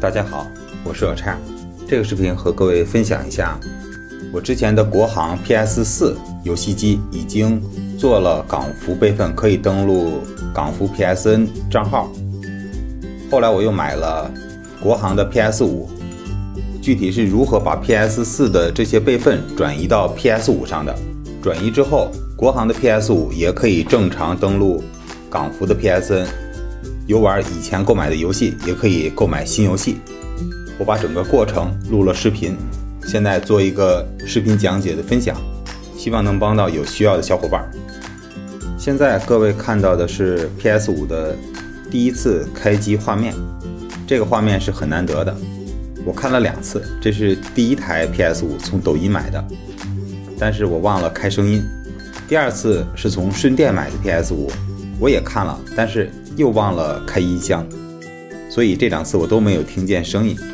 大家好，我是小叉。这个视频和各位分享一下，我之前的国行 PS4 游戏机已经做了港服备份，可以登录港服 PSN 账号。后来我又买了国行的 PS5， 具体是如何把 PS4 的这些备份转移到 PS5 上的，转移之后，国行的 PS5 也可以正常登录港服的 PSN， 游玩以前购买的游戏，也可以购买新游戏。我把整个过程录了视频，现在做一个视频讲解的分享，希望能帮到有需要的小伙伴。现在各位看到的是 PS5 的第一次开机画面，这个画面是很难得的，我看了2次，这是第一台 PS5 从抖音买的，但是我忘了开声音。第2次是从顺电买的 PS5， 我也看了，但是又忘了开音箱，所以这2次我都没有听见声音。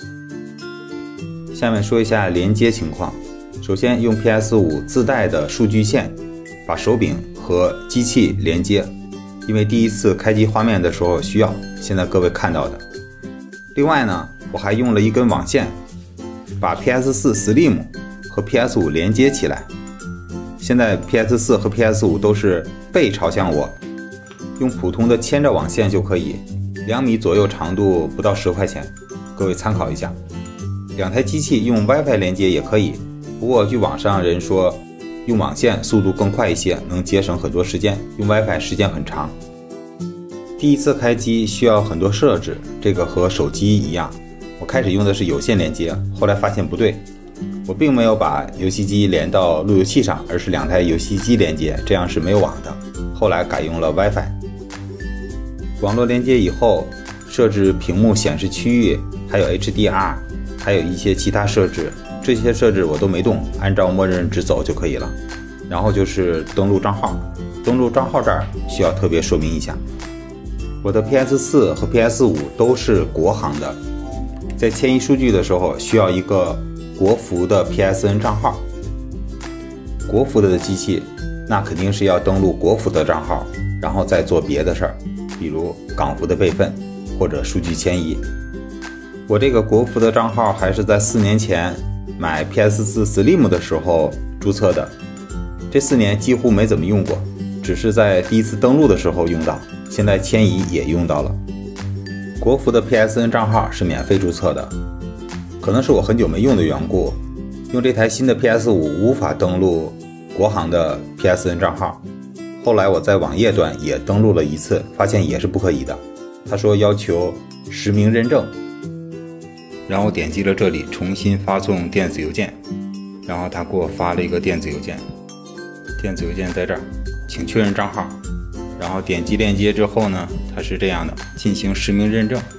下面说一下连接情况。首先用 PS5 自带的数据线把手柄和机器连接，因为第一次开机画面的时候需要，现在各位看到的。另外呢，我还用了一根网线把 PS4 Slim 和 PS5 连接起来。现在 PS4 和 PS5 都是背朝向我，用普通的牵着网线就可以，2米左右长度，不到10块钱，各位参考一下。2台机器用 WiFi 连接也可以，不过据网上人说用网线速度更快一些，能节省很多时间，用 WiFi 时间很长。第一次开机需要很多设置，这个和手机一样，我开始用的是有线连接，后来发现不对，我并没有把游戏机连到路由器上，而是2台游戏机连接，这样是没有网的，后来改用了 WiFi。 网络连接以后，设置屏幕显示区域，还有 HDR， 还有一些其他设置，这些设置我都没动，按照默认值走就可以了。然后就是登录账号，登录账号这儿需要特别说明一下，我的 PS4 和 PS5 都是国行的，在迁移数据的时候需要一个国服的 PSN 账号。国服的机器那肯定是要登录国服的账号，然后再做别的事儿，比如港服的备份或者数据迁移。我这个国服的账号还是在4年前买 PS4 Slim 的时候注册的，这4年几乎没怎么用过，只是在第一次登录的时候用到，现在迁移也用到了。国服的 PSN 账号是免费注册的，可能是我很久没用的缘故，用这台新的 PS5 无法登录国行的 PSN 账号。后来我在网页端也登录了1次，发现也是不可以的，他说要求实名认证。然后点击了这里重新发送电子邮件，然后他给我发了一个电子邮件，电子邮件在这儿，请确认账号。然后点击链接之后呢，它是这样的，进行实名认证。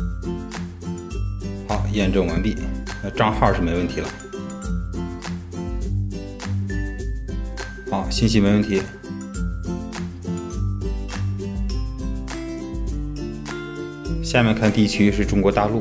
好，验证完毕，那账号是没问题了。好，信息没问题。下面看地区是中国大陆。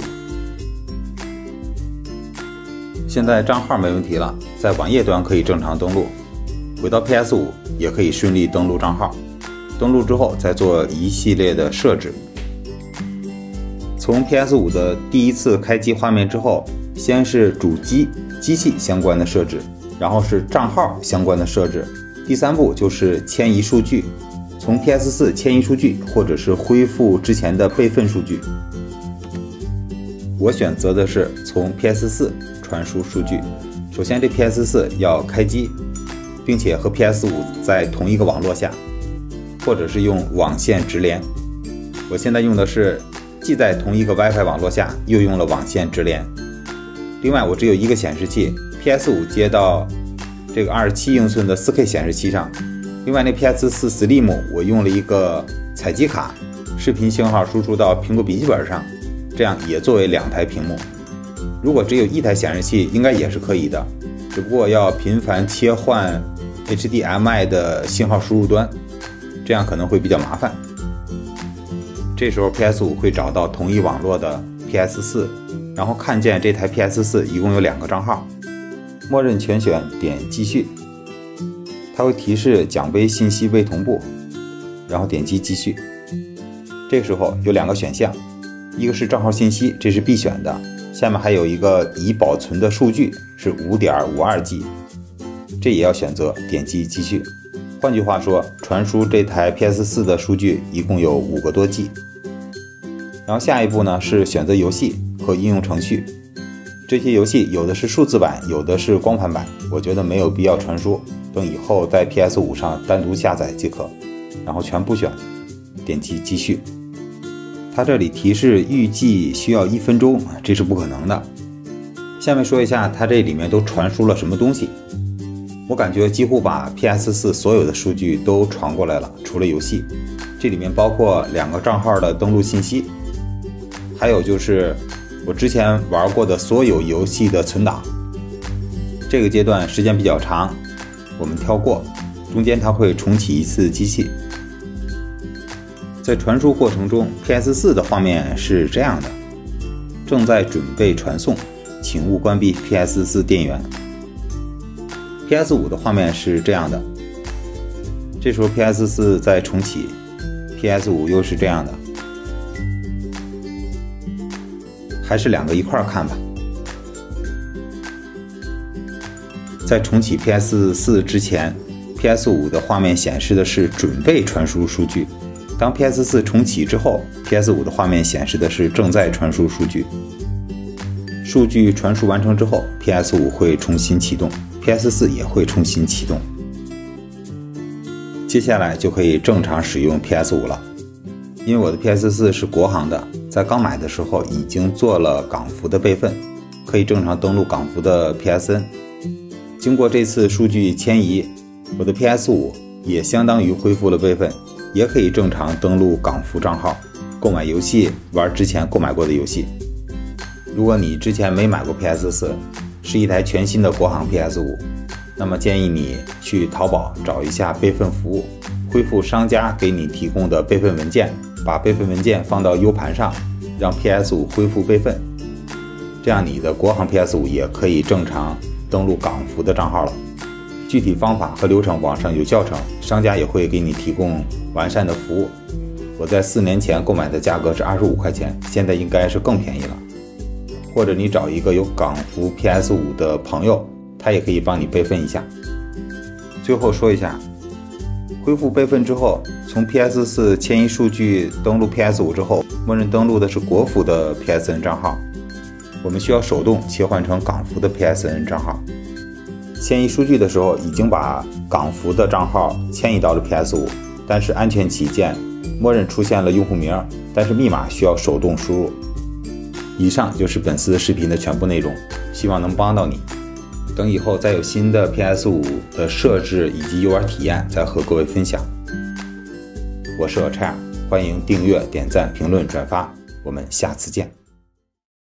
现在账号没问题了，在网页端可以正常登录，回到 PS5 也可以顺利登录账号。登录之后再做一系列的设置。从 PS5 的第一次开机画面之后，先是主机机器相关的设置，然后是账号相关的设置，第3步就是迁移数据，从 PS4 迁移数据或者是恢复之前的备份数据。我选择的是从 PS4 传输数据。首先这 PS4 要开机，并且和 PS5 在同一个网络下，或者是用网线直连。我现在用的是既在同一个 WiFi 网络下，又用了网线直连。另外我只有一个显示器， PS5 接到这个27英寸的 4K 显示器上，另外那 PS4 Slim 我用了一个采集卡，视频信号输出到苹果笔记本上，这样也作为2台屏幕。如果只有1台显示器应该也是可以的，只不过要频繁切换 HDMI 的信号输入端，这样可能会比较麻烦。这时候 PS5 会找到同一网络的 PS4， 然后看见这台 PS4 一共有2个账号，默认全选，点继续，它会提示奖杯信息未同步，然后点击继续。这个时候有2个选项， 一个是账号信息，这是必选的，下面还有一个已保存的数据是 5.52G， 这也要选择，点击继续。换句话说，传输这台 PS4 的数据一共有5个多 G。然后下一步呢是选择游戏和应用程序，这些游戏有的是数字版，有的是光盘版，我觉得没有必要传输，等以后在 PS5 上单独下载即可。然后全部选，点击继续。它这里提示预计需要1分钟，这是不可能的。下面说一下它这里面都传输了什么东西。我感觉几乎把 PS4 所有的数据都传过来了，除了游戏。这里面包括2个账号的登录信息，还有就是我之前玩过的所有游戏的存档。这个阶段时间比较长，我们跳过，中间它会重启一次机器。在传输过程中 ，PS4 的画面是这样的：正在准备传送，请勿关闭 PS4 电源。PS5 的画面是这样的，这时候 PS4 在重启 ，PS5 又是这样的。还是2个一块看吧。在重启 PS4 之前 ，PS5 的画面显示的是准备传输数据。当 PS4 重启之后 ，PS5 的画面显示的是正在传输数据。数据传输完成之后 ，PS5 会重新启动 ，PS4 也会重新启动。接下来就可以正常使用 PS5 了。因为我的 PS4 是国行的，在刚买的时候已经做了港服的备份，可以正常登录港服的 PSN。经过这次数据迁移，我的 PS5 也相当于恢复了备份，也可以正常登录港服账号，购买游戏，玩之前购买过的游戏。如果你之前没买过 PS4， 是一台全新的国行 PS5， 那么建议你去淘宝找一下备份服务，恢复商家给你提供的备份文件，把备份文件放到 U 盘上，让 PS5 恢复备份，这样你的国行 PS5 也可以正常登录港服的账号了。具体方法和流程网上有教程，商家也会给你提供完善的服务。我在4年前购买的价格是25块钱，现在应该是更便宜了。或者你找一个有港服 PS5 的朋友，他也可以帮你备份一下。最后说一下，恢复备份之后，从 PS4 迁移数据登录 PS5 之后，默认登录的是国服的 PSN 账号，我们需要手动切换成港服的 PSN 账号。迁移数据的时候已经把港服的账号迁移到了 PS5， 但是安全起见，默认出现了用户名，但是密码需要手动输入。以上就是本次视频的全部内容，希望能帮到你。等以后再有新的 PS5 的设置以及游玩体验，再和各位分享。我是 Achar， 欢迎订阅、点赞、评论、转发，我们下次见。